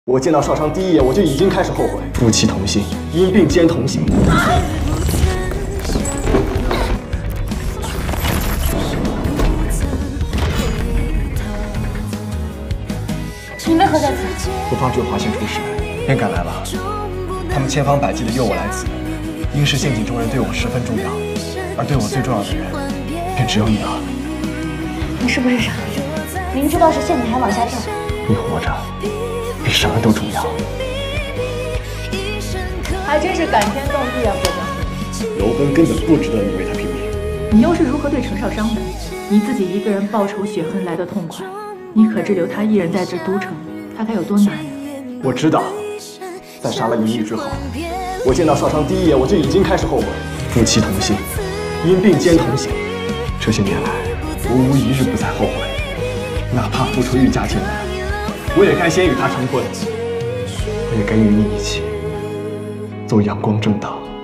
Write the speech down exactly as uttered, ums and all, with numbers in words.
我见到少商第一眼，我就已经开始后悔。夫妻同心，因病兼同行。 你们何在此？ 我发觉华县出事，便赶来了。他们千方百计地诱我来此，因是县井中人对我十分重要，而对我最重要的人，便只有你了。 你是不是傻？明知道是陷阱还往下跳。 你活着比什么都重要。 还真是感天动地啊，国将。 刘根根本不值得你为他拼命。 你又是如何对程少商的？你自己一个人报仇雪恨来得痛快，你可知留他一人在这都城，他该有多难啊？ 我知道，在杀了银玉之后，我见到少商第一眼，我就已经开始后悔。夫妻同心，因病兼同行。这些年来，我无一日不再后悔。哪怕付出愈加艰难，我也该先与他成婚，我也该与你一起走阳光正道。